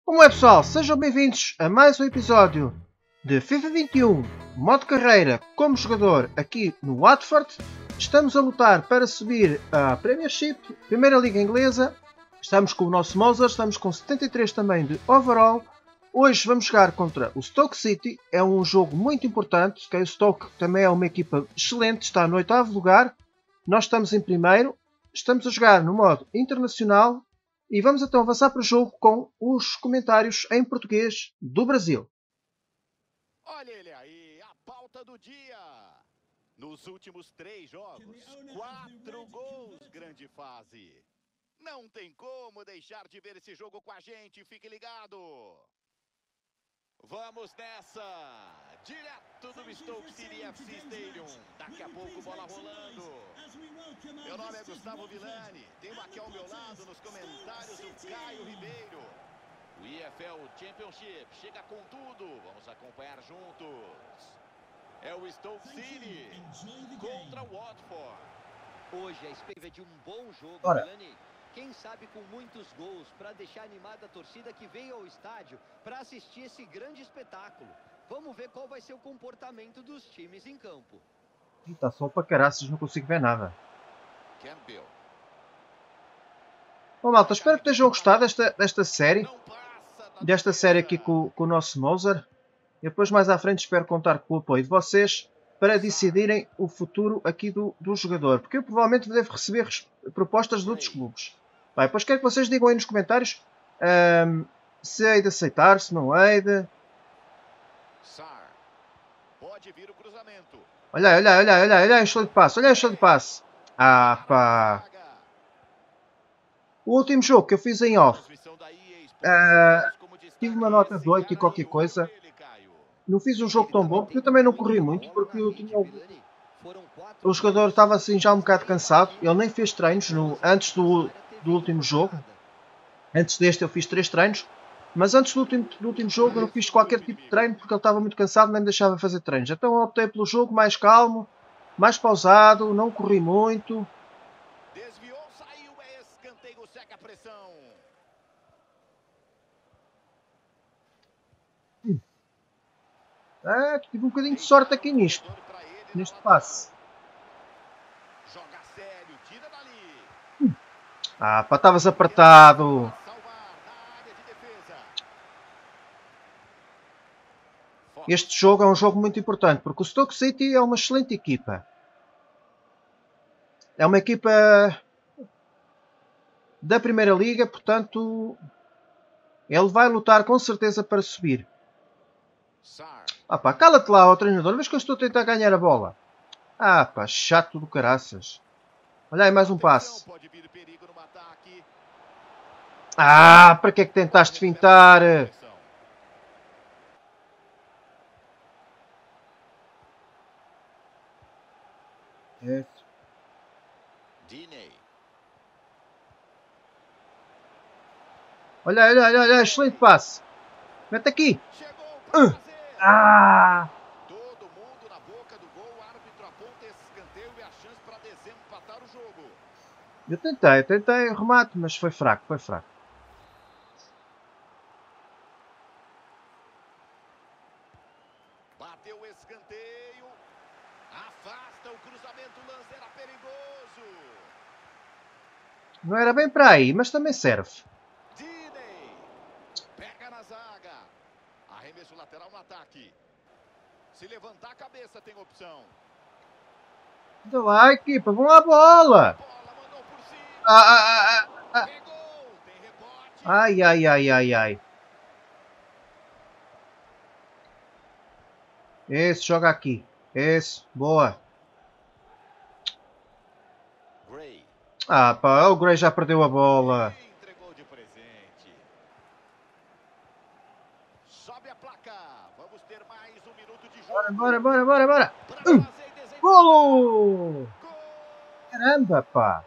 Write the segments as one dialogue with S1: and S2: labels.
S1: Como é, pessoal? Sejam bem-vindos a mais um episódio de FIFA 21 modo carreira como jogador aqui no Watford. Estamos a lutar para subir a Premiership, Primeira Liga Inglesa. Estamos com o nosso Mozart, estamos com 73 também de overall. Hoje vamos jogar contra o Stoke City, é um jogo muito importante, que o Stoke também é uma equipa excelente, está no 8º lugar. Nós estamos em primeiro, estamos a jogar no modo internacional. E vamos então avançar para o jogo com os comentários em português do Brasil.
S2: Olha ele aí, a pauta do dia. Nos últimos 3 jogos, 4 gols, grande fase. Não tem como deixar de ver esse jogo com a gente, fique ligado. Vamos nessa, direto do Stoke City FC Stadium. Daqui a pouco bola rolando. Meu nome é Gustavo Villani, tenho aqui ao meu lado nos comentários o Caio Ribeiro. O EFL Championship chega com tudo, vamos acompanhar juntos. É o Stoke City contra o Watford.
S3: Hoje a expectativa de um bom jogo, Villani. Quem sabe com muitos gols para deixar animada a torcida que veio ao estádio para assistir esse grande espetáculo. Vamos ver qual vai ser o comportamento dos times em campo.
S1: Está sol para caraças, não consigo ver nada. Bom, malta, espero que tenham gostado desta série. Desta série aqui com o nosso Mozart. E depois mais à frente espero contar com o apoio de vocês para decidirem o futuro aqui do jogador. Porque eu provavelmente devo receber propostas de outros clubes. Bem, depois quero que vocês digam aí nos comentários se hei de aceitar, se não hei de... Olha, excelente passe, olha, excelente passe. Ah, pá. O último jogo que eu fiz em off, tive uma nota de 8 e qualquer coisa. Não fiz um jogo tão bom, porque eu também não corri muito, porque eu tinha... O jogador estava assim já um bocado cansado. Ele nem fez treinos antes do último jogo. Antes deste eu fiz 3 treinos. Mas antes do último jogo eu não fiz qualquer tipo de treino, porque ele estava muito cansado e nem me deixava fazer treinos. Então eu optei pelo jogo mais calmo, mais pausado, não corri muito.
S2: Desviou, saiu, é escanteio, seca a pressão.
S1: Tive um bocadinho de sorte aqui neste passe.
S2: Joga sério, tira dali.
S1: Pá, estavas apertado. Este jogo é um jogo muito importante, porque o Stoke City é uma excelente equipa. É uma equipa da Primeira Liga, portanto, ele vai lutar com certeza para subir. Pá, cala-te lá, ó treinador, vês que eu estou a tentar ganhar a bola. Pá, chato do caraças. Olha aí, mais um passe. Para que é que tentaste fintar? Olha, excelente passe. Mete aqui.
S2: Todo mundo na boca do gol, o árbitro aponta esse escanteio e a chance para desempatar o jogo.
S1: Eu tentei remate, mas foi fraco,
S2: Bateu o escanteio, afasta o cruzamento, o lance era perigoso.
S1: Não era bem para aí, mas também serve.
S2: Diney, pega na zaga, arremesso lateral no ataque. Se levantar a cabeça tem opção.
S1: Anda lá, equipa, vão à bola!
S2: Bola mandou por cima. Pegou, tem rebote.
S1: Ai. Esse, joga aqui. Esse, boa. Pá, o Gray já perdeu a bola.
S2: Entregou de presente. Sobe a placa. Vamos ter mais um minuto de jogo.
S1: Bora. Golo! Caramba, pá.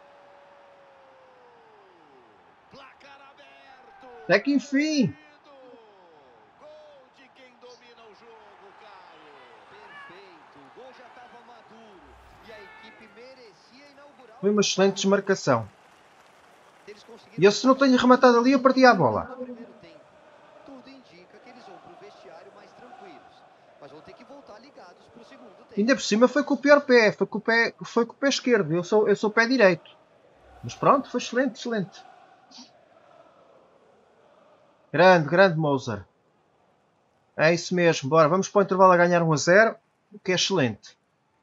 S2: Placar aberto.
S1: Até que enfim.
S2: Gol de quem domina o jogo, Caio.
S3: Perfeito, o gol já estava maduro e a equipe merecia inaugurar.
S1: Foi uma excelente desmarcação. E eu, se não tenho rematado ali, eu perdi a bola.
S3: tudo indica que eles vão pro vestiário mais tranquilos. Mas vão ter que voltar ligados pro segundo tempo.
S1: Ainda por cima foi com o pior pé. Foi com o pé esquerdo. Eu sou pé direito. Mas pronto, foi excelente, excelente. Grande Moser. É isso mesmo. Bora, vamos para o intervalo a ganhar 1-0. O que é excelente.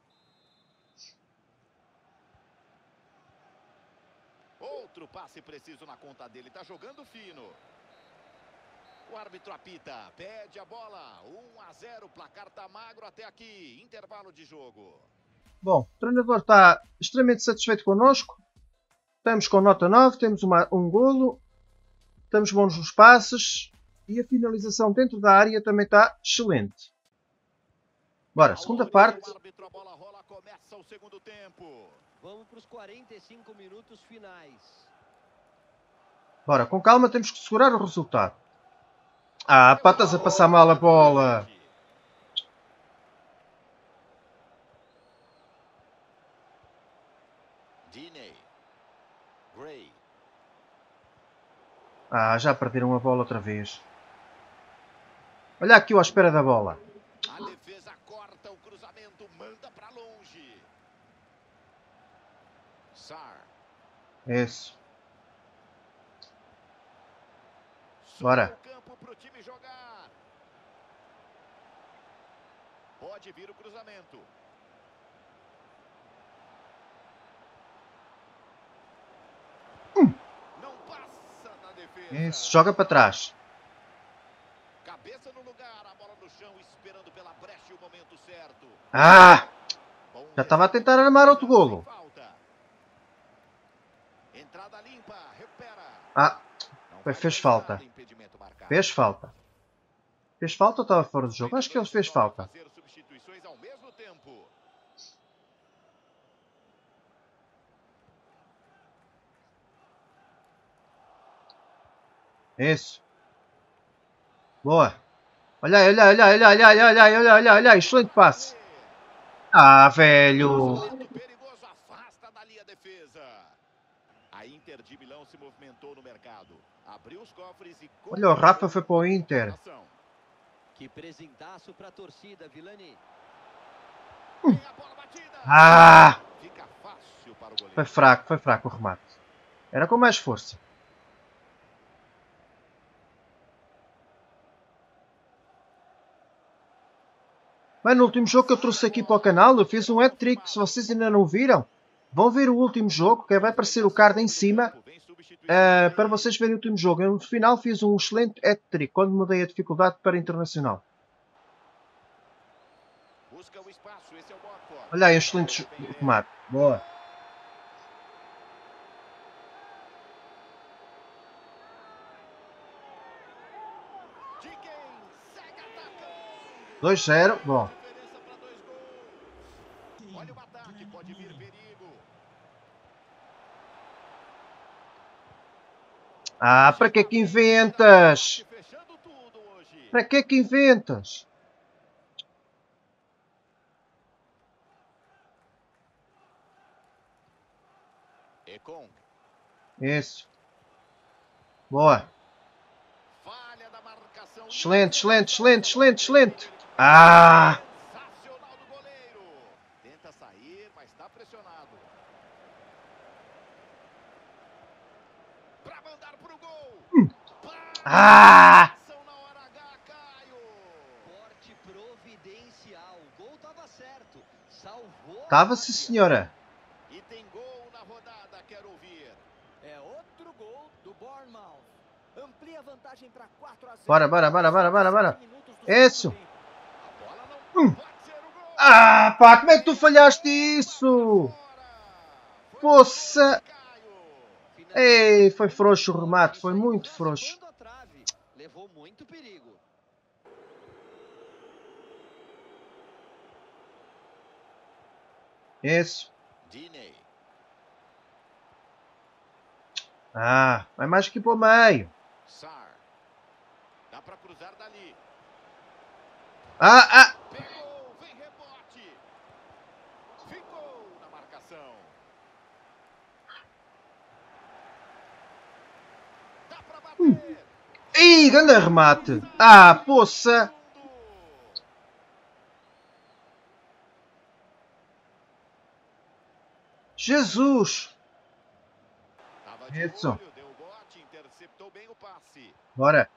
S2: Outro passe preciso na conta dele. Tá jogando fino. O árbitro apita. Pede a bola. 1-0. Placar tá magro até aqui. Intervalo de jogo.
S1: Bom, o treinador está extremamente satisfeito connosco. Estamos com nota 9. Temos um golo. Estamos bons nos passes. E a finalização dentro da área também está excelente. Bora, segunda parte.
S2: O árbitro, a bola rola, começa o segundo tempo.
S3: Vamos para os 45 minutos finais.
S1: Bora, com calma, temos que segurar o resultado. Ah, pá, estás a passar mal a bola.
S2: Diney. Gray.
S1: Ah, já perderam a bola outra vez. Olha aqui eu à espera da bola.
S2: A defesa corta o cruzamento, manda para longe. Sar.
S1: Isso.
S2: Bora.
S1: Bora.
S2: O campo pro time jogar. Pode vir o cruzamento. Não passa na defesa.
S1: Isso, joga para trás.
S2: Cabeça no lugar, a bola no chão, esperando pela brecha e o momento certo.
S1: Ah! Já estava a tentar armar outro golo.
S2: Entrada limpa, recupera.
S1: Ah, fez falta. Fez falta. Fez falta ou estava fora do jogo? Acho que ele fez falta.
S2: Fazer substituições ao mesmo tempo.
S1: Isso. Boa. Olha aí, olha aí, olha aí, olha aí, olha aí, olha aí, olha aí, olha aí, olha aí. Excelente passe. Ah, velho.
S2: Perigoso, afasta da linha defesa. A Inter de Milão se movimentou no mercado. Abriu os cofres e...
S1: Olha, o Rafa foi para o Inter.
S3: Que presentaço para a torcida, Vilani.
S1: Ah!
S2: Fica fácil para o goleiro.
S1: Foi fraco o remate. Era com mais força. Mas no último jogo que eu trouxe aqui para o canal, eu fiz um hat-trick. Se vocês ainda não viram, vão ver o último jogo, que vai aparecer o card em cima, para vocês verem o último jogo. Eu no final fiz um excelente hat-trick, quando mudei a dificuldade para internacional. Olha aí, um excelente remate. Boa. Dois 0, bom.
S2: Olha o ataque, pode vir perigo.
S1: Ah, para que é que inventas? Para que é que inventas? Isso. Boa. Excelente, excelente, excelente, excelente, excelente. Ah!
S2: Sensacional do goleiro. Tenta sair, mas está pressionado. Para mandar pro gol.
S1: Ah!
S2: Na hora H, Caio.
S3: Corte providencial. O gol estava certo. Salvou.
S1: Tava, sim, senhora.
S2: E tem gol na rodada, quero ouvir.
S4: É outro gol do Bournemouth. Amplia a vantagem para 4-0.
S1: Bora, bora, bora, bora, bora, bora. Isso.
S2: A bola não pode ser o gol.
S1: Ah, pá, como é que tu falhaste isso? Poça. Ei, foi frouxo o remate, foi muito frouxo.
S3: Levou muito perigo.
S1: Isso. Ah, vai mais aqui para o meio.
S2: Dá para cruzar dali.
S1: Ah, ah.
S2: Pegou, vem rebote. Ficou na marcação. Dá para bater.
S1: Ih, grande remate. Ah, poça. Jesus. Isso. Bora.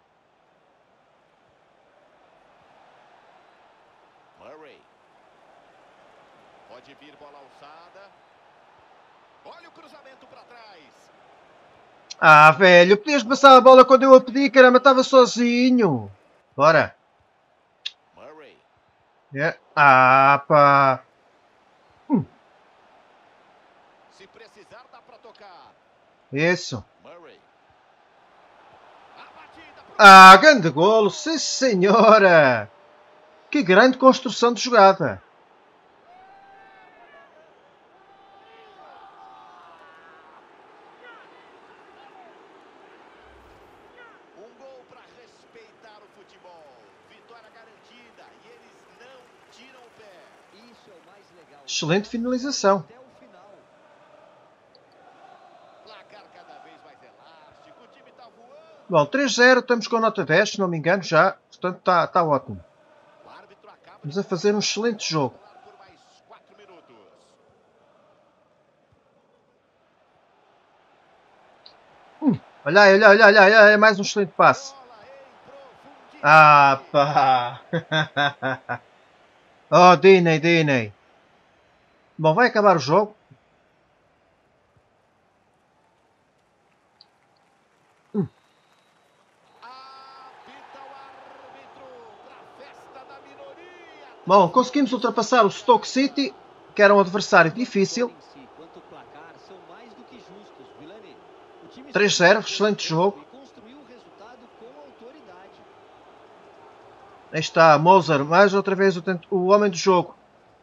S2: Murray. Pode vir bola alçada. Olha o cruzamento para trás.
S1: Ah, velho, podias passar a bola quando eu a pedi, caramba, estava sozinho. Bora.
S2: Murray.
S1: É. Ah, pá.
S2: Se precisar, dá para tocar.
S1: Isso.
S2: Murray. A batida pro...
S1: Ah, grande golo, sim senhora. Que grande construção de jogada.
S2: Um gol para respeitar o futebol. Vitória garantida e eles não tiram o pé.
S3: Isso é o mais legal.
S1: Excelente finalização.
S3: Até o final.
S2: Placar cada vez mais elástico. O time tá voando.
S1: Bom, 3-0, estamos com nota 10, se não me engano já. Portanto, está ótimo.
S2: O árbitro acaba
S1: Vamos a fazer um excelente jogo.
S2: por mais 4 minutos.
S1: Olha aí, olha aí, olha aí, olha aí, mais um excelente passe.
S2: Bola em profundidade.
S1: Ah, pá. Oh, Diney, Diney. Bom, vai acabar o jogo.
S2: Apita o árbitro pra festa da minoria.
S1: Bom, conseguimos ultrapassar o Stoke City, que era um adversário difícil.
S3: Em si, quanto o placar, são mais do que justos, Vilani. O time
S1: 3-0, excelente jogo.
S3: e construiu o resultado com autoridade.
S1: Aí está, Moser, mais outra vez o homem do jogo.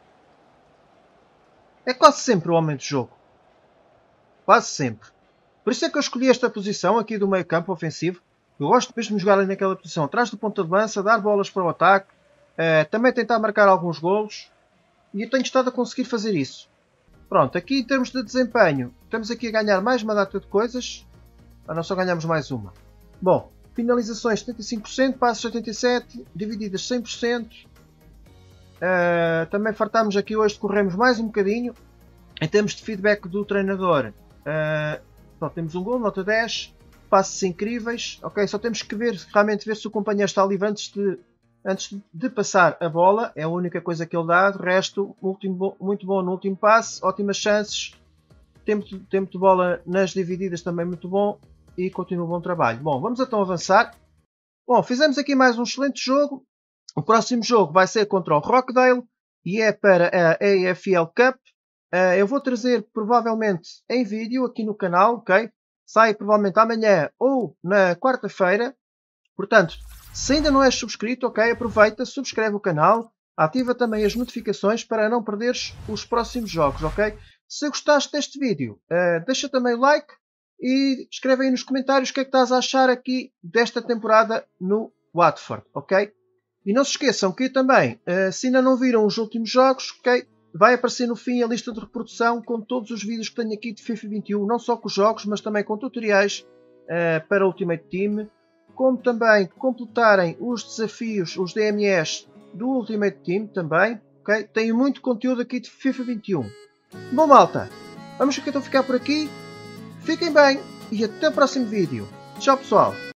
S1: É quase sempre o homem do jogo. Quase sempre. Por isso é que eu escolhi esta posição aqui do meio campo ofensivo. Eu gosto mesmo de jogar ali naquela posição. Atrás do ponta de lança, dar bolas para o ataque. Também tentar marcar alguns golos. E eu tenho estado a conseguir fazer isso. Pronto, aqui em termos de desempenho, estamos aqui a ganhar mais uma data de coisas. Não só ganhamos mais uma. Bom, finalizações 75%, passos 87%, divididas 100%. Também fartámos aqui hoje de corrermos mais um bocadinho. Em termos de feedback do treinador, pronto, temos um gol, nota 10. Passos incríveis. Ok, só temos que realmente ver se o companheiro está livre antes de passar a bola. É a única coisa que ele dá. De resto, muito bom no último passe. Ótimas chances. Tempo de bola nas divididas também muito bom. E continua o bom trabalho. Bom, vamos então avançar. Bom, fizemos aqui mais um excelente jogo. O próximo jogo vai ser contra o Rochdale. E é para a AFL Cup. Eu vou trazer provavelmente em vídeo aqui no canal. Ok? Sai provavelmente amanhã ou na quarta-feira. Portanto, se ainda não és subscrito, ok, aproveita, subscreve o canal, ativa também as notificações para não perderes os próximos jogos, ok? Se gostaste deste vídeo, deixa também o like e escreve aí nos comentários o que é que estás a achar aqui desta temporada no Watford, ok? E não se esqueçam que também, se ainda não viram os últimos jogos, ok, vai aparecer no fim a lista de reprodução com todos os vídeos que tenho aqui de FIFA 21, não só com os jogos, mas também com tutoriais para Ultimate Team, como também completarem os desafios, os DMS do Ultimate Team também, ok? Tenho muito conteúdo aqui de FIFA 21. Bom malta, vamos então ficar por aqui, fiquem bem e até o próximo vídeo. Tchau pessoal!